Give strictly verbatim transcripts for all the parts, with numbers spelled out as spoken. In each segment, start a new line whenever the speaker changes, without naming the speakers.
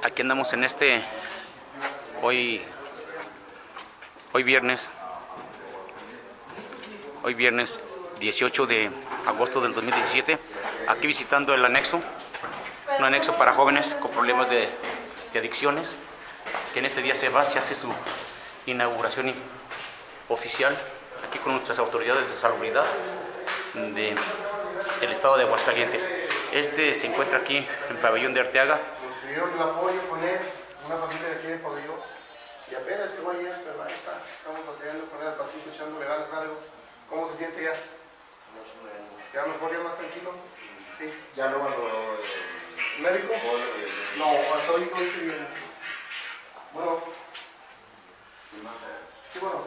Aquí andamos en este, hoy, hoy viernes, hoy viernes dieciocho de agosto del dos mil diecisiete, aquí visitando el anexo, un anexo para jóvenes con problemas de, de adicciones, que en este día se va, se hace su inauguración oficial, aquí con nuestras autoridades de salubridad de, del estado de Aguascalientes. Este se encuentra aquí en Pabellón de Arteaga.
Tuvieron el apoyo con él, una familia de aquí de Pabellón, y apenas llegó ayer, pero ahí está, estamos batallando con él al pasito, echándole ganas algo. ¿Cómo se siente ya? ¿Ya mejor, ya más tranquilo? Sí.
¿Ya no cuando
el médico? No, hasta hoy, hoy que viene. Bueno. Sí, bueno.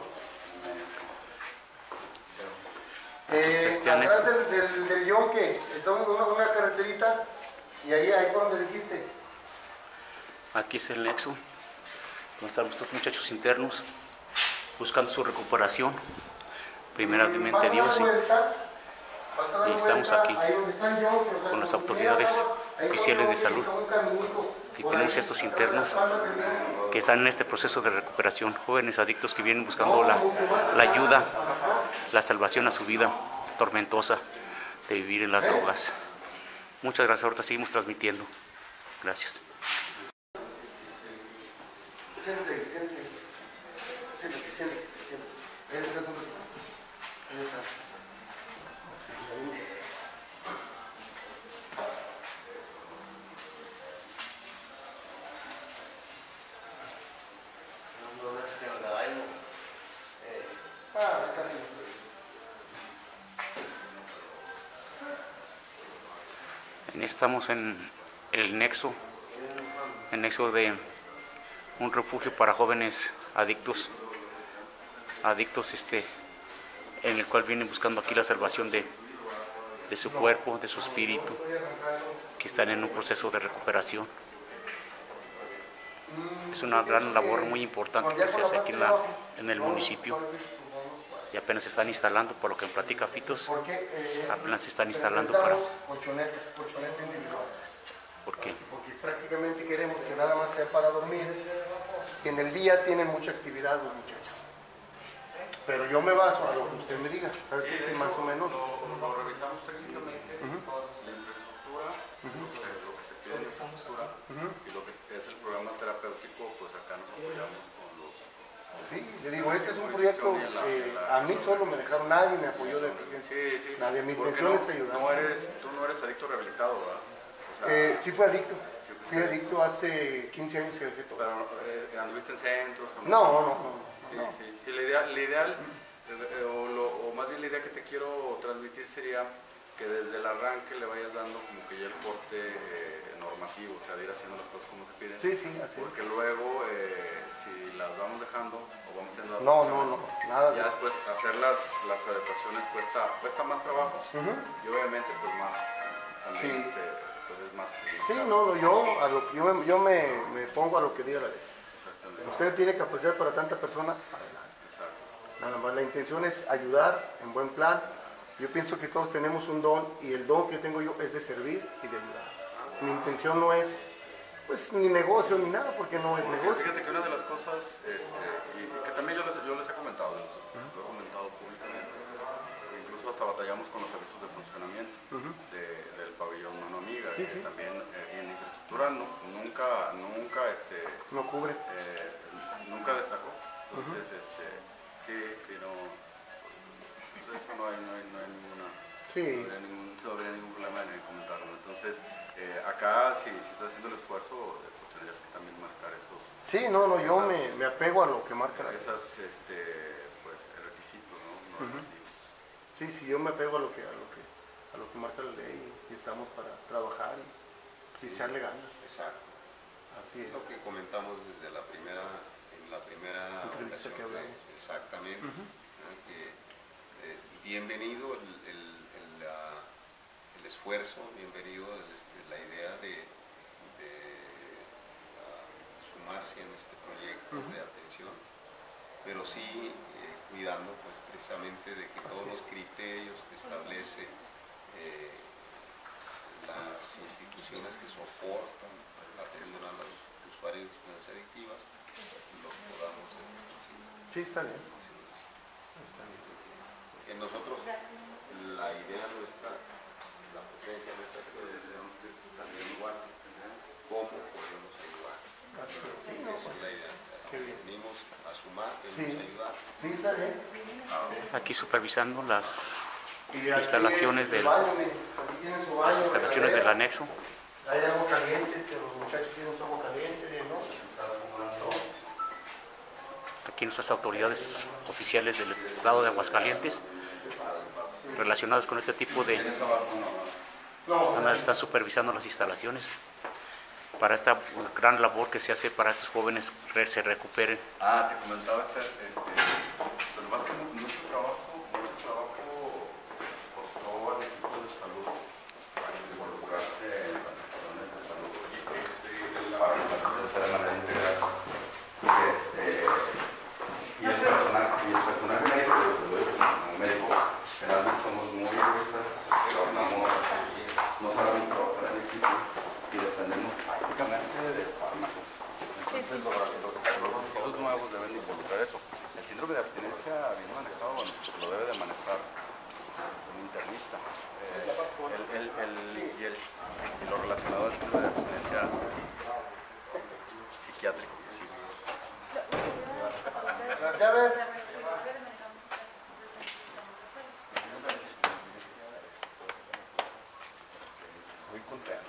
Eh,
Este
atrás del, del, del yonque, estamos en una, una carreterita, y ahí, ahí por donde dijiste.
Aquí es el nexo, donde están estos muchachos internos buscando su recuperación, primeramente Dios, y, y estamos aquí con las autoridades oficiales de salud y tenemos estos internos que están en este proceso de recuperación, jóvenes adictos que vienen buscando la, la ayuda, la salvación a su vida tormentosa de vivir en las drogas. Muchas gracias, ahorita seguimos transmitiendo. Gracias.
Siéntate, siéntate, siéntate, siéntate, siéntate. Ahí está. Ah, está bien.
Estamos en el nexo, el nexo de un refugio para jóvenes adictos, adictos este, en el cual vienen buscando aquí la salvación de, de su cuerpo, de su espíritu, que están en un proceso de recuperación. Es una gran labor muy importante que se hace aquí en, la, en el municipio y apenas se están instalando, por lo que me platica Fitos, apenas se están instalando para... ¿Por qué?
Porque prácticamente queremos que nada más sea para dormir, que en el día tienen mucha actividad los muchachos. Pero yo me baso a lo que usted me diga, ¿sabes qué? Que más o menos...
Lo, lo revisamos técnicamente, uh-huh. La infraestructura, uh-huh. Lo que se pide en la infraestructura, uh-huh. Y lo que es el programa terapéutico, pues acá nos apoyamos con los...
Sí, le digo, este es un proyecto que a mí solo me dejaron, nadie me apoyó de presencia.
Sí, sí.
Nadie, mi intención
no,
es ayudar.
No eres, tú no eres adicto rehabilitado, ¿verdad? O sea,
eh, sí fui adicto,
sí,
fui
sí.
adicto hace quince años que dejé todo.
Pero eh, anduviste en centros.
No, no, no. no,
sí,
no.
Sí, sí, la idea, la ideal, eh, o, lo, o más bien la idea que te quiero transmitir sería que desde el arranque le vayas dando como que ya el corte eh, normativo, o sea, de ir haciendo las cosas como se piden.
Sí, sí, así.
Porque luego, eh, si las vamos dejando o vamos haciendo
no, no, no, nada de
ya
eso.
después hacer las, las adaptaciones cuesta, cuesta más trabajo, uh-huh. Y obviamente pues más, también sí. Este, pues es más...
Sí, no, no, yo, a lo, yo, me, yo me, me pongo a lo que diga la ley. Usted tiene capacidad para tanta persona, adelante. Exacto. Nada más, la intención es ayudar en buen plan. Yo pienso que todos tenemos un don y el don que tengo yo es de servir y de ayudar. Mi intención no es, pues, ni negocio ni nada, porque no es negocio.
Fíjate que una de las cosas, este, y, y que también yo les, yo les he comentado, les, uh-huh. Lo he comentado públicamente, incluso hasta batallamos con los servicios de funcionamiento uh-huh. de, del pabellón Mano Amiga, sí, sí. También eh, en infraestructura no, nunca, nunca, este,
no cubre,
eh, nunca destacó. Entonces, uh-huh. este, sí, sí, no, pues eso no hay, no hay, no hay ninguna, sí. no, habría ningún, no habría ningún problema en comentarlo. Entonces, eh, acá si, si estás haciendo el esfuerzo, pues tendrías que también marcar esos.
Sí, no, no,
esas,
yo me, me apego a lo que marca la ley.
Esas, este, pues, requisitos, ¿no? No uh-huh.
Sí, sí, yo me apego a lo que, a lo que, a lo que marca la ley y estamos para trabajar y, sí. y echarle ganas.
Exacto.
Así es.
Lo que comentamos desde la primera, en la primera
entrevista que hablamos.
Exactamente. Uh-huh. ¿no? Que, eh, bienvenido el, el, el, la, el esfuerzo, bienvenido el, este, la idea de, de uh, sumarse en este proyecto uh-huh. de atención, pero sí eh, cuidando pues precisamente de que todos los criterios que establece eh, las instituciones que soportan la atención a los
Sí, está bien.
En nosotros, la idea nuestra, la presencia nuestra, que deseamos que también igual, cómo podemos ayudar. Sí, esa es la idea. Venimos a sumar, venimos a ayudar.
Sí, está bien.
Aquí supervisando las
Y aquí
instalaciones
es
del,
el baño, miren, aquí tienen su baño,
las instalaciones del
regadera.
anexo.
Hay agua caliente, que los muchachos tienen su agua caliente, ¿no?
Aquí nuestras autoridades oficiales del Estado de Aguascalientes relacionadas con este tipo de... Van a estar supervisando las instalaciones para esta gran labor que se hace para estos jóvenes que se recuperen.
Ah, te comentaba este, este pero más que mucho trabajo, mucho trabajo costó al equipo de salud para involucrarse en las acciones de salud para hacer de manera integral. Este, y el personal, y el personal médico, como médico, generalmente somos muy egoístas, trabajamos, no sabemos trabajar en equipo y dependemos prácticamente de fármacos. Entonces los, los, los equipos nuevos deben involucrar eso. El síndrome de abstinencia bien manejado, bueno, pues lo debe de manejar un internista. Eh, el, el, el, y, el, y lo relacionado al síndrome de abstinencia psiquiátrico. Sí.
Las llaves.
Muy contento.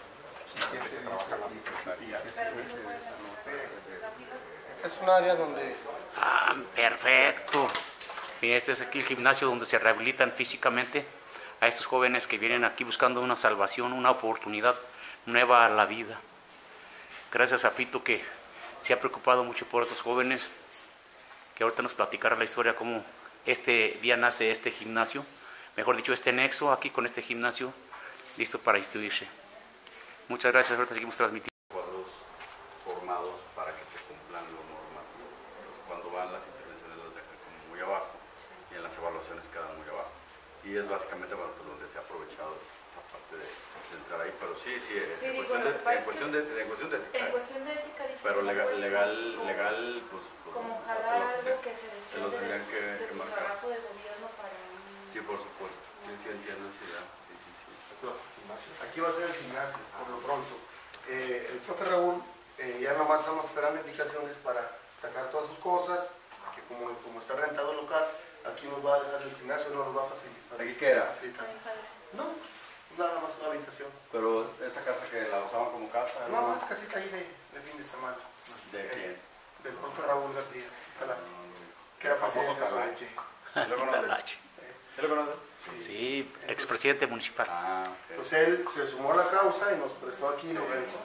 Esta es un área donde
Ah, perfecto. Miren, este es aquí el gimnasio donde se rehabilitan físicamente a estos jóvenes que vienen aquí buscando una salvación, una oportunidad nueva a la vida. Gracias a Fito que se ha preocupado mucho por estos jóvenes, que ahorita nos platicará la historia cómo este día nace este gimnasio, mejor dicho este nexo aquí con este gimnasio listo para instituirse. Muchas gracias, ahorita seguimos transmitiendo.
Cuadros formados para que te cumplan lo normativo. Entonces, cuando van las intervenciones las dejan como muy abajo y en las evaluaciones quedan muy abajo. Y es básicamente bueno, pues, donde se ha aprovechado esa parte de, de entrar ahí. Pero sí, sí,
Sí,
en,
digo,
cuestión
lo
de,
que pasa
en, cuestión de, en cuestión de ética.
En cuestión de ética, dice
Pero
que no
legal,
puedes
legal,
como-
legal, pues... pues
como
te
jalar
lo-
algo que se
te lo
desprende de,
tendrían que,
de
que
tu
marcar.
trabajo de gobierno para un-
Sí, por supuesto. Sí, sí, entiendo esa idea. Sí, sí, sí.
aquí va a ser el gimnasio, por lo pronto. Eh, el profe Raúl, eh, ya nomás estamos esperando indicaciones para sacar todas sus cosas, que como, como está rentado el local, aquí nos va a dejar el gimnasio, no nos va a facilitar.
¿Aquí qué era?
facilitar.
Ay, padre.
No, pues, nada más una habitación.
Pero esta casa que la usaban como casa,
No, es casita ahí de, de fin de semana.
¿de
Eh,
quién?
Del profe Raúl García, Talache, que era
Famoso
presidente.
Talache. ¿Lo conoces?
Talache.
¿Sí lo conoces?
Sí, expresidente municipal.
Ah, ok.
Pues él se sumó a la causa y nos prestó aquí los rechos.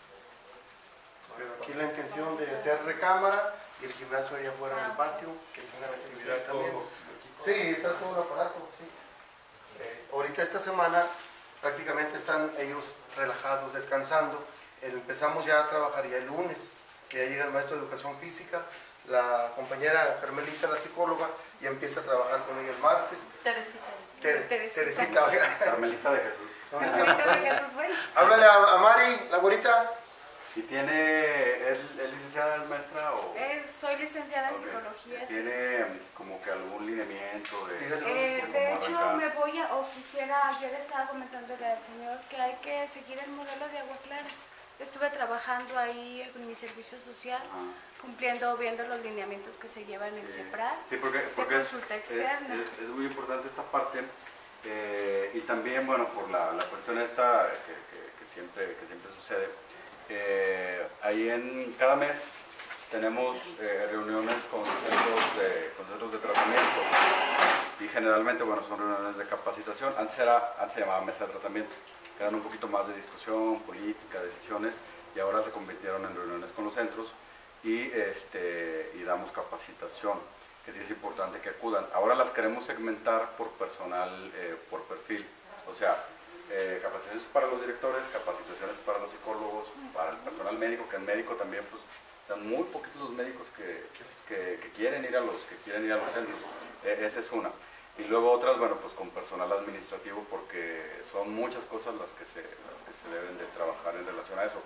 Pero aquí la intención de hacer recámara y el gimnasio allá afuera en el patio, que tiene la actividad también. Sí, está todo el aparato, sí. Eh, ahorita esta semana prácticamente están ellos relajados, descansando. Empezamos ya a trabajar ya el lunes, que ya llega el maestro de educación física, la compañera Carmelita, la psicóloga, y empieza a trabajar con ella el martes.
Teresita.
Ter-
Teresita.
Teresita, oiga.
Carmelita de Jesús.
¿Dónde está?
Ahorita de Jesús, bueno.
Háblale a, a Mari, la güerita.
¿Y tiene, es, es licenciada, es maestra o...?
Es- soy licenciada en
Ok.
psicología. sí.
¿Tiene como que algún lineamiento de...?
Dígale.
Eh,
¿Cómo
de hecho,
arrancar?
me voy a, o quisiera, ayer estaba comentándole al señor que hay que seguir el modelo de Agua Clara. Estuve trabajando ahí en mi servicio social,
Ajá.
cumpliendo, viendo los lineamientos que se llevan en
Sí.
CEPRAD.
Sí, porque, porque es,
consulta
es,
externa.
es- es muy importante esta parte eh, y también, bueno, por la, la cuestión esta que, que- que siempre, que siempre sucede. Eh, ahí en cada mes tenemos eh, reuniones con centros, de, con centros de tratamiento y generalmente, bueno, son reuniones de capacitación. Antes, era, antes se llamaba mesa de tratamiento, que eran un poquito más de discusión, política, decisiones, y ahora se convirtieron en reuniones con los centros y, este, y damos capacitación, que sí es importante que acudan. Ahora las queremos segmentar por personal, eh, por perfil, o sea, eh, capacitaciones para los directores, capacitaciones para los psicólogos, para el personal médico, que el médico también, pues, son muy poquitos los médicos que, que, que quieren ir a los, que quieren ir a los centros, eh, esa es una. Y luego otras, bueno, pues con personal administrativo, porque son muchas cosas las que se, las que se deben de trabajar en relación a eso.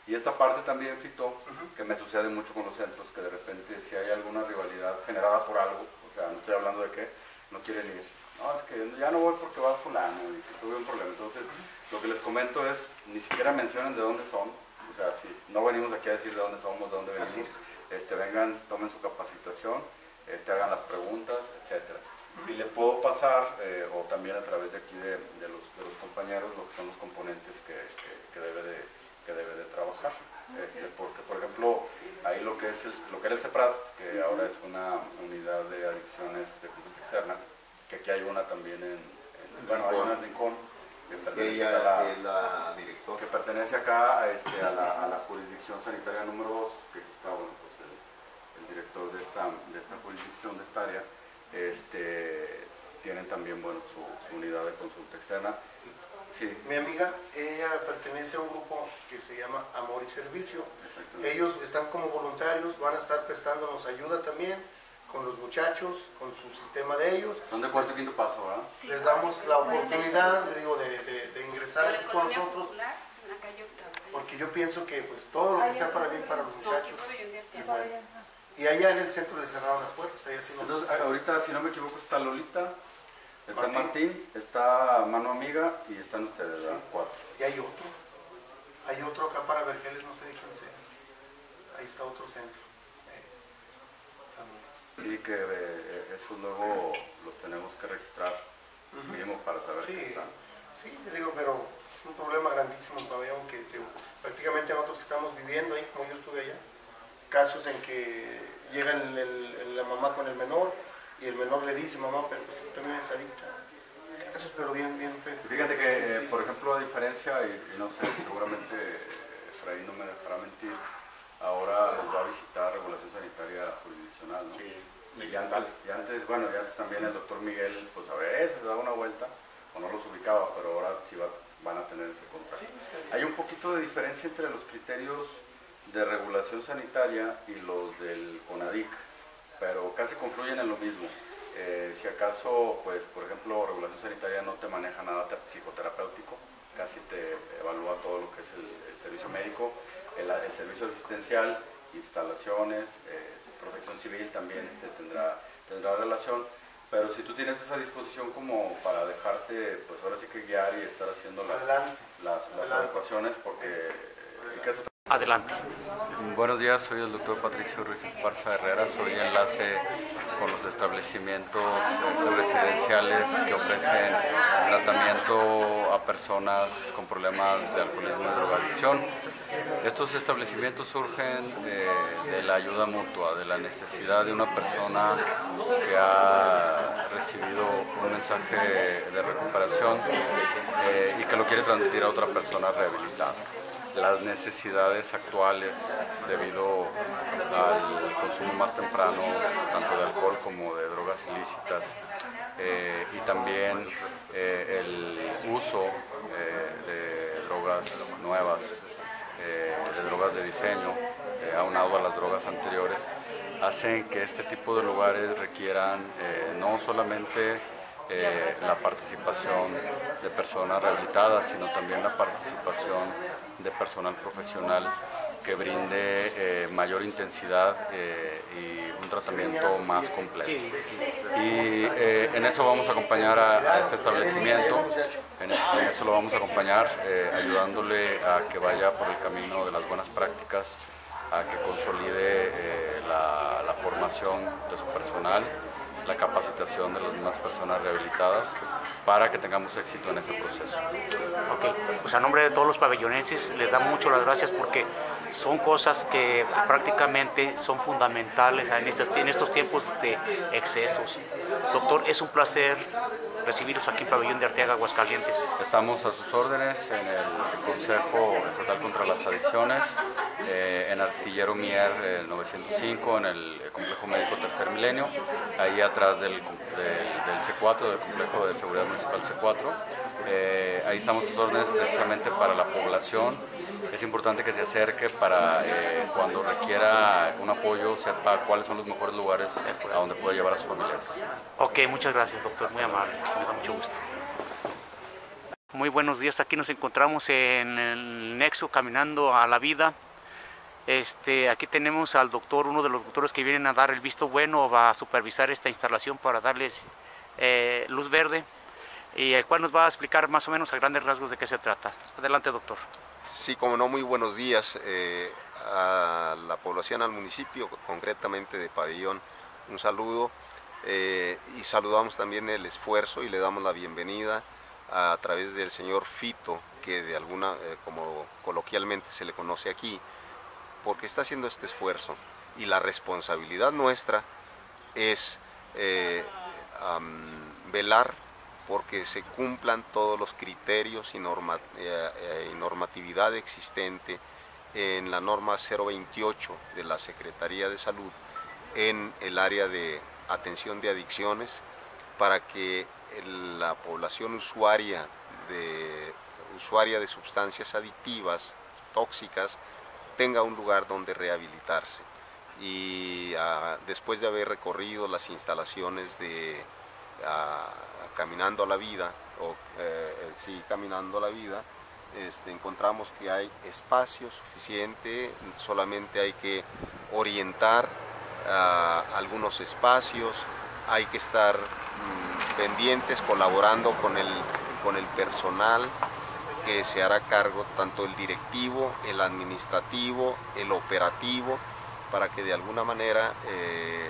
Y esta parte también, Fito, que me sucede mucho con los centros, que de repente si hay alguna rivalidad generada por algo, o sea, no estoy hablando de que no quieren ir, no, es que ya no voy porque va fulano y que tuve un problema. Entonces, lo que les comento es, ni siquiera mencionen de dónde son, o sea, si no venimos aquí a decir de dónde somos, de dónde venimos, este, vengan, tomen su capacitación, este, hagan las preguntas, etcétera. Y le puedo pasar, eh, o también a través de aquí de, de, los, de los compañeros, lo que son los componentes que, que, que, debe, de, que debe de trabajar. Este, porque, por ejemplo, ahí lo que, es el, lo que era el CEPRAD, que ahora es una unidad de adicciones de conducta externa, que aquí hay una también en, en bueno, hay una en Rincón, que pertenece,
ella,
a la,
es la directora.
que pertenece acá a, este, a, la, a la jurisdicción sanitaria número dos, que está, bueno, pues el, el director de esta, de esta jurisdicción, de esta área. Este, tienen también, bueno, su, su unidad de consulta externa. Sí.
Mi amiga, ella pertenece a un grupo que se llama Amor y Servicio. Ellos están como voluntarios, van a estar prestándonos ayuda también con los muchachos, con su sistema de ellos.
Son de cuarto y quinto paso, ¿verdad?
Sí.
Les damos la oportunidad, digo, de, de, de ingresar aquí con nosotros, porque yo pienso que pues todo lo que sea para bien para los muchachos es bueno. Y allá en el centro les cerraron las puertas. Allá sí no.
Entonces, ahorita, si no me equivoco, está Lolita, está Martín,
Martín
está Mano Amiga y están ustedes, ¿verdad?
Sí.
Cuatro.
Y hay otro. Hay otro acá para Vergeles, no sé de quién sea. Ahí está otro centro. Eh,
Sí, que eh, eso luego los tenemos que registrar, uh-huh. mínimo para saber
sí,
que están.
Sí, te digo, pero es un problema grandísimo todavía, aunque te, prácticamente nosotros que estamos viviendo ahí, como yo estuve allá, casos en que llega el, el, el, la mamá con el menor y el menor le dice, mamá, pero pues tú también eres adicta. Casos pero bien, bien feos.
Fíjate que, eh, por ejemplo, a diferencia, y, y no sé, seguramente Efraín no me dejará mentir, ahora les va a visitar regulación sanitaria jurisdiccional, ¿no? Sí, y, antes, y antes, bueno, y antes también el doctor Miguel, pues a veces se daba una vuelta, o no los ubicaba, pero ahora sí va, van a tener ese contacto. Sí, hay un poquito de diferencia entre los criterios de regulación sanitaria y los del CONADIC, pero casi confluyen en lo mismo. Eh, si acaso, pues, por ejemplo, regulación sanitaria no te maneja nada psicoterapéutico, casi te evalúa todo lo que es el, el servicio médico, el, el servicio asistencial, instalaciones, eh, protección civil también este, tendrá, tendrá relación, pero si tú tienes esa disposición como para dejarte, pues ahora sí que guiar y estar haciendo las, las, las adecuaciones, porque el caso...
Adelante.
Buenos días, soy el doctor Patricio Ruiz Esparza Herrera, soy enlace con los establecimientos residenciales que ofrecen tratamiento a personas con problemas de alcoholismo y drogadicción. Estos establecimientos surgen de, de la ayuda mutua, de la necesidad de una persona que ha recibido un mensaje de recuperación eh, y que lo quiere transmitir a otra persona rehabilitada. Las necesidades actuales debido al consumo más temprano tanto de alcohol como de drogas ilícitas eh, y también eh, el uso eh, de drogas nuevas, eh, de drogas de diseño, eh, aunado a las drogas anteriores, hacen que este tipo de lugares requieran eh, no solamente Eh, la participación de personas rehabilitadas, sino también la participación de personal profesional que brinde eh, mayor intensidad eh, y un tratamiento más completo. Y eh, en eso vamos a acompañar a, a este establecimiento, en, es, en eso lo vamos a acompañar eh, ayudándole a que vaya por el camino de las buenas prácticas, a que consolide eh, la, la formación de su personal, la capacitación de las mismas personas rehabilitadas para que tengamos éxito en ese proceso.
Ok, pues a nombre de todos los pabellonenses les damos mucho las gracias porque son cosas que prácticamente son fundamentales en estos, en estos tiempos de excesos. Doctor, es un placer recibiros aquí en Pabellón de Arteaga, Aguascalientes.
Estamos a sus órdenes en el Consejo Estatal contra las Adicciones, eh, en Artillero Mier eh, novecientos cinco, en el Complejo Médico Tercer Milenio, ahí atrás del, del, del C cuatro, del Complejo de Seguridad Municipal C cuatro. Eh, ahí estamos a sus órdenes precisamente para la población. Es importante que se acerque para eh, cuando requiera un apoyo sepa cuáles son los mejores lugares a donde puede llevar a sus familiares.
Ok, muchas gracias, doctor, muy amable, me da mucho gusto. Muy buenos días, aquí nos encontramos en el Nexo Caminando a la Vida. Este, aquí tenemos al doctor, uno de los doctores que vienen a dar el visto bueno, va a supervisar esta instalación para darles eh, luz verde, y el cual nos va a explicar más o menos a grandes rasgos de qué se trata. Adelante, doctor.
Sí, como no, muy buenos días eh, a la población, al municipio, concretamente de Pabellón, un saludo eh, y saludamos también el esfuerzo y le damos la bienvenida a, a través del señor Fito, que de alguna, eh, como coloquialmente se le conoce aquí, porque está haciendo este esfuerzo, y la responsabilidad nuestra es eh, um, velar porque se cumplan todos los criterios y, norma, eh, eh, y normatividad existente en la norma cero veintiocho de la Secretaría de Salud en el área de atención de adicciones, para que el, la población usuaria de, usuaria de sustancias adictivas, tóxicas, tenga un lugar donde rehabilitarse. Y uh, después de haber recorrido las instalaciones de uh, Caminando a la Vida, o eh, sí, Caminando a la Vida, este, encontramos que hay espacio suficiente, solamente hay que orientar uh, algunos espacios, hay que estar mm, pendientes, colaborando con el, con el personal que se hará cargo, tanto el directivo, el administrativo, el operativo, para que de alguna manera eh,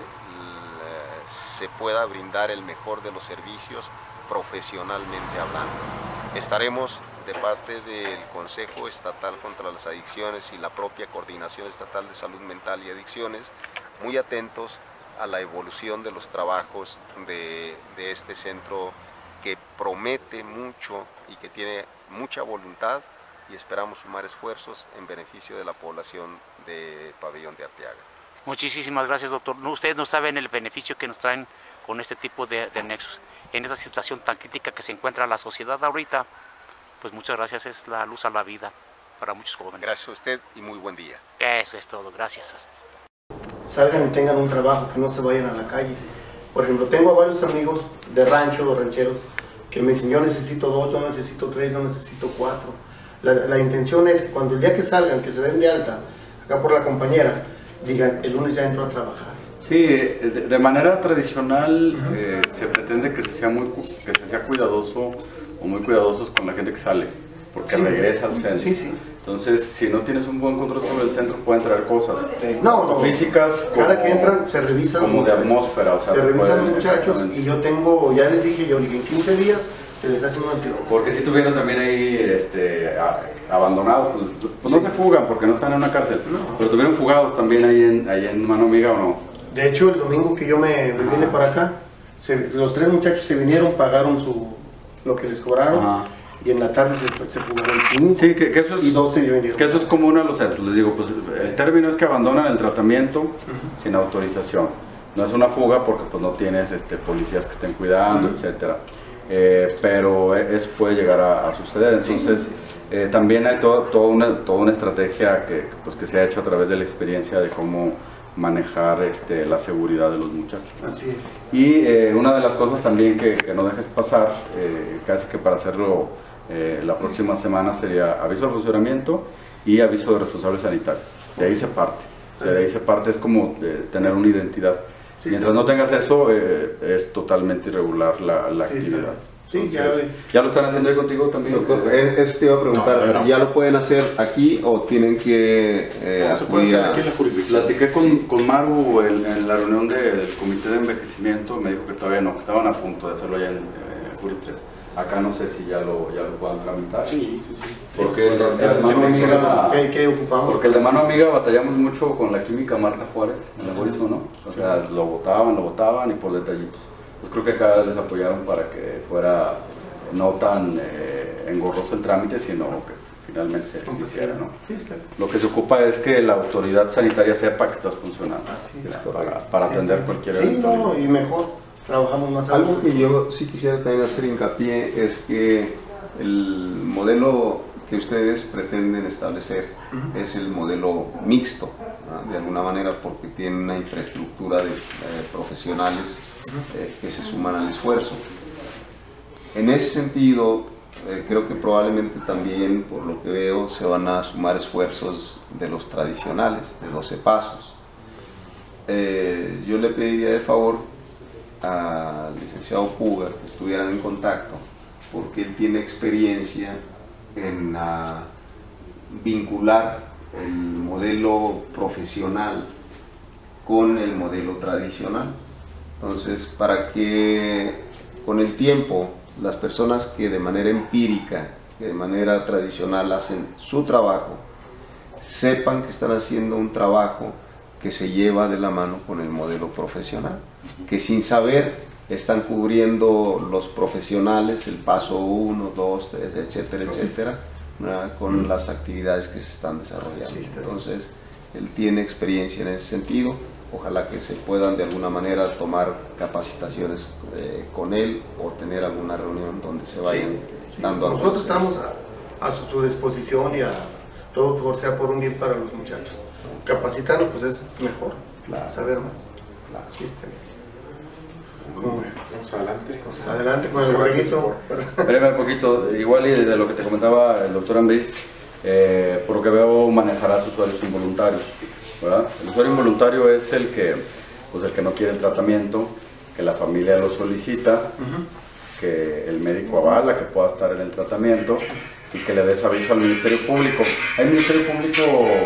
se pueda brindar el mejor de los servicios profesionalmente hablando. Estaremos de parte del Consejo Estatal contra las Adicciones y la propia Coordinación Estatal de Salud Mental y Adicciones muy atentos a la evolución de los trabajos de, de este centro, que promete mucho y que tiene mucha voluntad, y esperamos sumar esfuerzos en beneficio de la población de Pabellón de Arteaga.
Muchísimas gracias, doctor. Ustedes no saben el beneficio que nos traen con este tipo de, de nexos. En esta situación tan crítica que se encuentra la sociedad ahorita, pues muchas gracias, es la luz a la vida para muchos jóvenes.
Gracias a usted y muy buen día.
Eso es todo, gracias.
Salgan y tengan un trabajo, que no se vayan a la calle. Por ejemplo, tengo a varios amigos de rancho o rancheros que me dicen: yo necesito dos, yo necesito tres, yo necesito cuatro. La, la intención es, cuando el día que salgan, que se den de alta, acá por la compañera, digan: el lunes ya entro a trabajar.
Sí, de, de manera tradicional uh-huh. eh, se pretende que se, sea muy, que se sea cuidadoso o muy cuidadosos con la gente que sale, porque sí, regresa al centro. Sí, sí. Entonces, si no tienes un buen control sobre el centro, pueden traer cosas
eh, no, no,
físicas,
cada
como,
que entran se revisan
como de atmósfera. O sea,
se revisan los muchachos, y yo tengo, ya les dije, yo dije, en quince días se les hace un antídoto.
Porque si tuvieron también ahí este, a, abandonados, pues, pues sí. No se fugan porque no están en una cárcel, no. Pero estuvieron fugados también ahí en, ahí en Mano Amiga, ¿o no?
De hecho, el domingo que yo me, me vine para acá, se, los tres muchachos se vinieron, pagaron su, lo que les cobraron. Ajá. Y en la tarde se, se fugaron cinco,
sí, que, que eso es,
y doce vinieron.
Que eso es común a los centros. Les digo, pues el término es que abandonan el tratamiento uh-huh. sin autorización. No es una fuga porque pues no tienes este, policías que estén cuidando, uh-huh. etcétera. Eh, pero eso puede llegar a, a suceder. Entonces, sí. eh, también hay todo, todo una, toda una estrategia que, pues, que se ha hecho a través de la experiencia de cómo manejar este, la seguridad de los muchachos.
Así es.
Y eh, una de las cosas también que, que no dejes pasar, eh, casi que para hacerlo eh, la próxima semana, sería aviso de funcionamiento y aviso de responsable sanitario. De ahí se parte. O sea, de ahí se parte, es como eh, tener una identidad. Sí, Mientras sí. no tengas eso, eh, es totalmente irregular la, la sí, actividad.
Sí,
Entonces,
ya,
¿ya lo están haciendo ahí contigo también?
Doctor, eso te iba a preguntar, no, ¿ya lo pueden hacer aquí o tienen que eh,
no, acudir a...? Aquí en la jurisdicción. Platiqué con, sí. con Maru en, en la reunión de, del comité de envejecimiento, me dijo que todavía no, que estaban a punto de hacerlo ya en eh, Juris tres. Acá no sé si ya lo, ya lo puedan tramitar.
Sí, sí, sí.
Porque
sí,
el, el, el mano amiga,
¿Qué, qué ocupamos?
Porque el de mano amiga batallamos mucho con la química Marta Juárez, en el algoritmo, ¿no? O sea, sí. lo votaban, lo votaban y por detallitos. Pues creo que acá les apoyaron para que fuera no tan eh, engorroso el trámite, sino que finalmente se, se hiciera, ¿no?
Sí, está.
Lo que se ocupa es que la autoridad sanitaria sepa que estás funcionando.
Así es,
para, para atender
sí,
cualquier
sí,
eventualidad.
No, y mejor, trabajamos más.
Algo que yo sí quisiera también hacer hincapié es que el modelo que ustedes pretenden establecer uh-huh. es el modelo mixto, ¿no? De alguna manera, porque tiene una infraestructura de eh, profesionales uh-huh. eh, que se suman al esfuerzo. En ese sentido, eh, creo que probablemente también, por lo que veo, se van a sumar esfuerzos de los tradicionales, de doce pasos. Eh, yo le pediría de favor al licenciado Puga que estuvieran en contacto, porque él tiene experiencia en uh, vincular el modelo profesional con el modelo tradicional. Entonces, para que con el tiempo las personas que de manera empírica, que de manera tradicional hacen su trabajo, sepan que están haciendo un trabajo que se lleva de la mano con el modelo profesional, que sin saber están cubriendo los profesionales el paso uno, dos, tres, etcétera, etcétera, ¿verdad? Con las actividades que se están desarrollando. Entonces, él tiene experiencia en ese sentido. Ojalá que se puedan de alguna manera tomar capacitaciones eh, con él o tener alguna reunión donde se vayan sí, sí. dando algo.
Nosotros estamos a, a su, su disposición y a todo por sea por un bien para los muchachos. Capacitarlos pues es mejor, claro. Saber más. Claro. Sí, está bien.
Vamos adelante.
Pues adelante con el borreguito.
Breve un poquito, igual y de lo que te comentaba el doctor Ambriz, eh, por lo que veo manejarás usuarios involuntarios, ¿verdad? El usuario involuntario es el que, pues el que no quiere el tratamiento, que la familia lo solicita, uh-huh. que el médico avala que pueda estar en el tratamiento y que le des aviso al Ministerio Público. ¿Hay Ministerio Público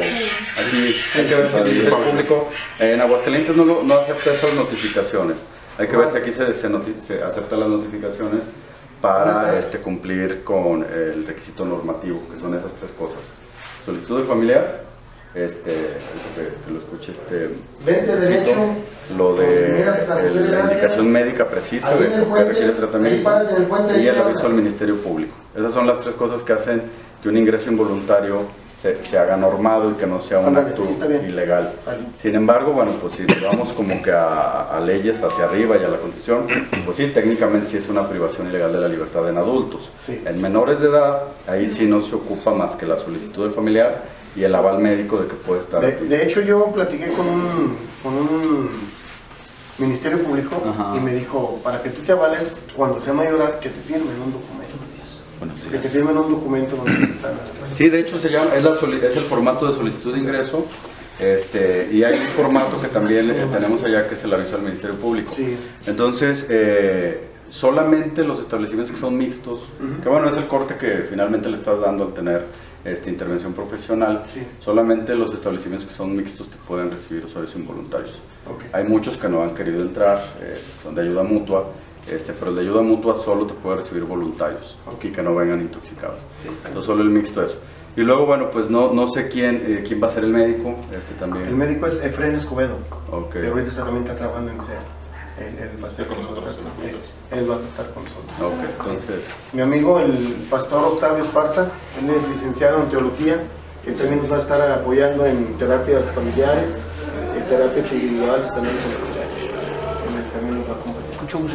aquí? Sí, hay que ver si el Ministerio Público en Aguascalientes no, no acepta esas notificaciones. Hay que ver si aquí se, se, se aceptan las notificaciones para este, cumplir con el requisito normativo, que son esas tres cosas. Solicitud del familiar, este, que, que lo escuche este,
Vente derecho,
lo de el, la indicación médica precisa de por qué requiere tratamiento y el aviso al Ministerio Público. Esas son las tres cosas que hacen que un ingreso involuntario se, se haga normado y que no sea un acto ilegal. Sin embargo, bueno, pues si vamos como que a, a leyes hacia arriba y a la Constitución, pues sí, técnicamente sí es una privación ilegal de la libertad en adultos. Sí. En menores de edad, ahí sí no se ocupa más que la solicitud del familiar y el aval médico de que puede estar
de,
aquí.
De hecho, yo platiqué con un, con un Ministerio Público. Ajá. Y me dijo, para que tú te avales cuando sea mayor, que te firmen un documento. Bueno, sí, que te firmen un documento donde están.
Sí, de hecho se llama, es, la, es el formato de solicitud de ingreso, este, y hay un formato que también eh, tenemos allá que es el aviso al Ministerio Público. Sí. Entonces, eh, solamente los establecimientos que son mixtos, uh-huh. que bueno, es el corte que finalmente le estás dando al tener esta intervención profesional, sí. solamente los establecimientos que son mixtos te pueden recibir usuarios involuntarios. Okay. Hay muchos que no han querido entrar, eh, son de ayuda mutua, este, pero el de ayuda mutua solo te puede recibir voluntarios, okay. y que no vengan intoxicados. Sí, entonces solo el mixto eso. Y luego, bueno, pues no, no sé quién, eh, quién va a ser el médico, este también.
El médico es Efraín Escobedo,
okay.
que ahorita también está trabajando en C E R. Él, él va a estar con nosotros. Él, él va a estar con nosotros.
Okay, entonces.
Mi amigo, el pastor Octavio Esparza, él es licenciado en teología, él también nos va a estar apoyando en terapias familiares, en terapias individuales también con los muchachos. Él también nos va a acompañar. Mucho gusto.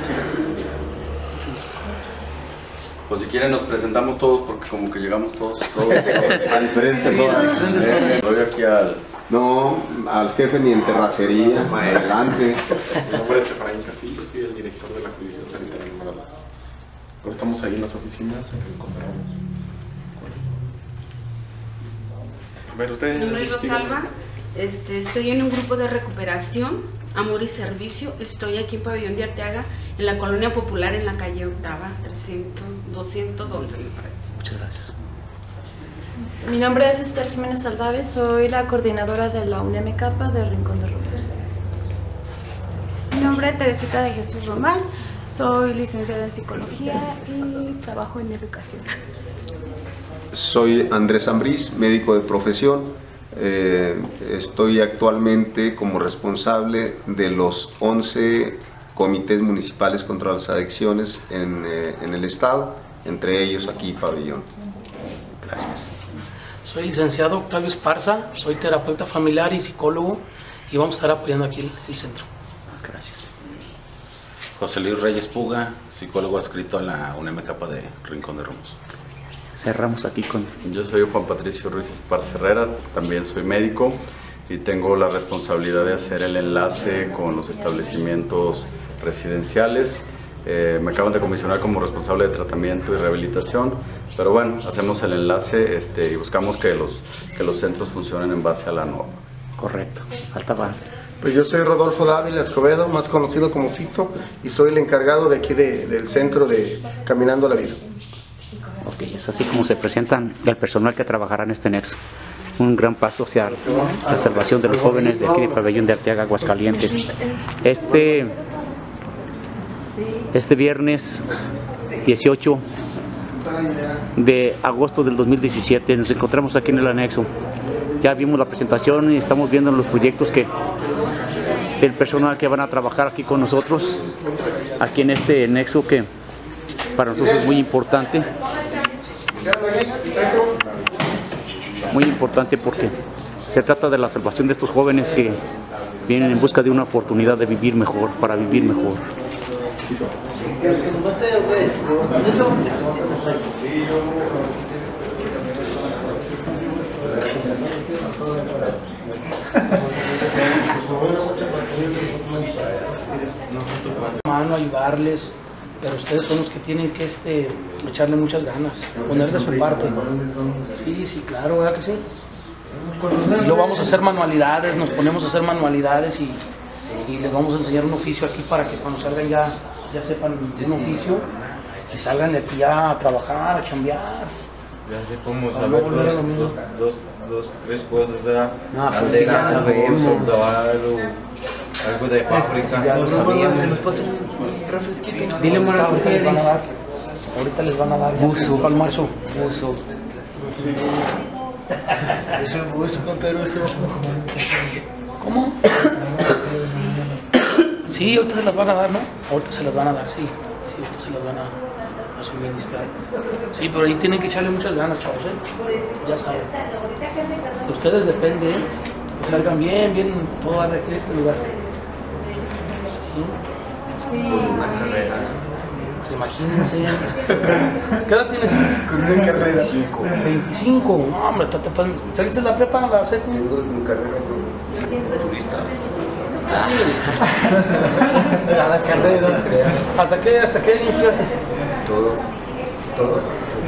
Pues si quieren nos presentamos todos porque como que llegamos todos, todos a diferentes zonas. Eh, voy aquí al...
No, al jefe ni en terracería, adelante.
Mi nombre es Efraín Castillo, soy el director de la Jurisdicción Sanitaria número dos. Ahora estamos ahí en las oficinas en Rincón de Romos. A ver, usted.
Mi nombre es Rosalba, este, estoy en un grupo de recuperación, amor y servicio. Estoy aquí en Pabellón de Arteaga, en la Colonia Popular, en la calle Octava, trescientos, doscientos once, me parece.
Muchas gracias.
Mi nombre es Esther Jiménez Aldave, soy la coordinadora de la U N E M C A P A de Rincón de Romos.
Mi nombre es Teresita de Jesús Román, soy licenciada en Psicología y trabajo en educación.
Soy Andrés Ambriz, médico de profesión. Eh, estoy actualmente como responsable de los once comités municipales contra las adicciones en, eh, en el estado, entre ellos aquí Pabellón.
Gracias. Soy licenciado Octavio Esparza, soy terapeuta familiar y psicólogo y vamos a estar apoyando aquí el, el centro.
Gracias. José Luis Reyes Puga, psicólogo adscrito a la U N E M C A P A de Rincón de Romos. Cerramos aquí con...
Yo soy Juan Patricio Ruiz Esparza Herrera, también soy médico y tengo la responsabilidad de hacer el enlace con los establecimientos residenciales Eh, me acaban de comisionar como responsable de tratamiento y rehabilitación, pero bueno, hacemos el enlace este, y buscamos que los, que los centros funcionen en base a la norma.
Correcto, faltaba.
Pues yo soy Rodolfo Dávila Escobedo, más conocido como Fito, y soy el encargado de aquí de, del centro de Caminando la Vida.
Ok, es así como se presentan el personal que trabajará en este nexo. Un gran paso hacia la salvación de los jóvenes de aquí de Pabellón de Arteaga, Aguascalientes. Este, este viernes dieciocho de agosto del dos mil diecisiete nos encontramos aquí en el anexo. Ya vimos la presentación y estamos viendo los proyectos que del personal que van a trabajar aquí con nosotros, aquí en este nexo que para nosotros es muy importante. Muy importante porque se trata de la salvación de estos jóvenes que vienen en busca de una oportunidad de vivir mejor, para vivir mejor.
Mano, ayudarles, pero ustedes son los que tienen que este, echarle muchas ganas, poner de su parte. Sí, sí, claro, ¿verdad que sí? Y luego vamos a hacer manualidades, nos ponemos a hacer manualidades y, y les vamos a enseñar un oficio aquí para que cuando salgan ya, ya sepan un oficio y salgan de aquí ya a trabajar, a cambiar.
Ya sé cómo saber
no,
dos,
no, no.
dos, dos, dos, tres cosas, ¿verdad?
No, pues
hacer
ya
algo,
sabemos.
soldar o algo de fábrica.
Ya lo sabíamos. Que nos pasen un refresquito. Dile, Mara, ¿qué quieres? Ahorita les van a dar buzo, almuerzo. Buzo.
Eso es buzo, pero esto
¿Cómo? Sí, ahorita se las van a dar, ¿no? Ahorita se las van a dar, sí. Sí, ahorita se las van a, a suministrar. Sí, pero ahí tienen que echarle muchas ganas, chavos, ¿eh? Ya saben. De ustedes depende, ¿eh? Que salgan bien, bien, todo a de este lugar. Sí.
Una carrera.
Sí, imagínense. ¿Qué edad tienes?
Con una carrera.
veinticinco. veinticinco. No, hombre, te, te, ¿saliste de la prepa, la secu?
Tengo mi carrera como turista.
Ah, sí.
A la carrera.
¿Hasta qué, hasta qué año estudiaste?
Todo. Todo.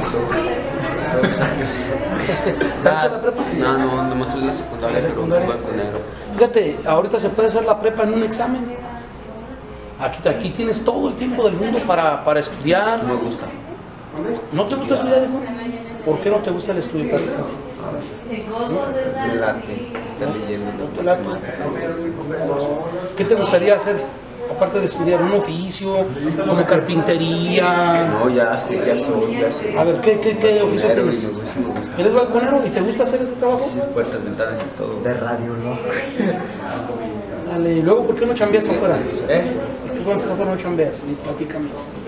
¿Saliste de la prepa?
No, no, nomás en la secundaria,
¿La secundaria?
pero blanco negro.
Fíjate, ahorita se puede hacer la prepa en un examen. Aquí, aquí tienes todo el tiempo del mundo para, para estudiar.
No me gusta.
¿No te gusta estudiar, hijo? ¿Por qué no te gusta el estudio práctico?
Me late, estar leyendo.
¿No te late? ¿Qué te gustaría hacer? Aparte de estudiar, un oficio, como carpintería.
No, ya sé, ya sé, ya sé.
A ver, ¿qué, qué, qué oficio
Balconero,
tienes?
y me gusta, me gusta.
¿Eres balconero y te gusta hacer este trabajo?
Sí, puertas, ventanas y todo.
De radio, ¿no?
Dale, y luego, ¿por qué no chambeas afuera?
¿Eh?
¿Por qué cuando estás afuera no chambeas? Y platícame.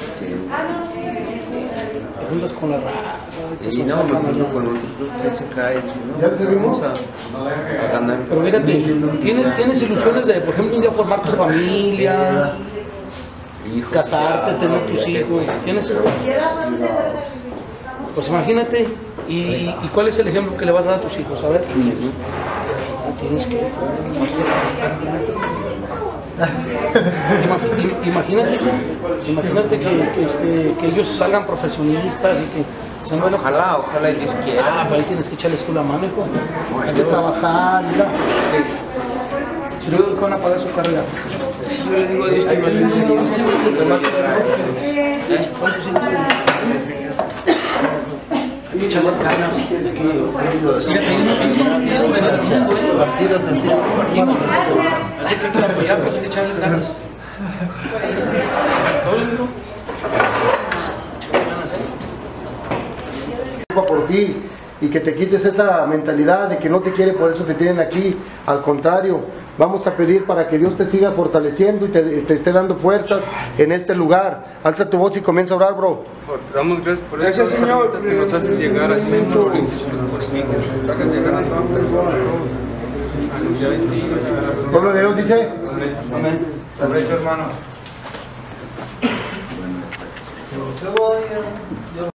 Te juntas con la raza.
Y no, me junto con otros dos, tres acá y no,
¿Ya servimos?
vamos a, a ganar.
Pero fíjate, ¿tienes, ¿tienes ilusiones de, por ejemplo, un día formar tu familia,
Hijos,
casarte,
ya,
tener
no,
tus
ya
hijos?
tengo.
¿Tienes hijos? Pues imagínate, ¿y, ¿y cuál es el ejemplo que le vas a dar a tus hijos? A ver, tienes que... Ima- Imagínate, imagínate que, que, este, que ellos salgan profesionistas y que sean buenos.
Ojalá, ojalá y Dios quiera.
Ah, pero ahí tienes que echarles tú la mano, hijo. Hay que trabajar, mira. Si no, ¿qué van a pagar su carrera?
Yo le digo a Dios que me ayude.
¿Cuántos hijos tienes? Échale ganas. Mira, ellos no quieren venir al mundo, ¿eh? Partidos, partidos. Así que hay que apoyar, pues hay que echarles ganas. ¿Sabes, hijo? Échale ganas, ¿eh?
Por ti y que te quites esa mentalidad de que no te quiere, por eso te tienen aquí. Al contrario, vamos a pedir para que Dios te siga fortaleciendo y te, te esté dando fuerzas en este lugar. Alza tu voz y comienza a orar, bro.
Te damos gracias por esas herramientas que nos haces llegar a este centro, que nos hagas llegar a toda persona.
El pueblo de Dios dice.
Amén. Aprovecho, hermano.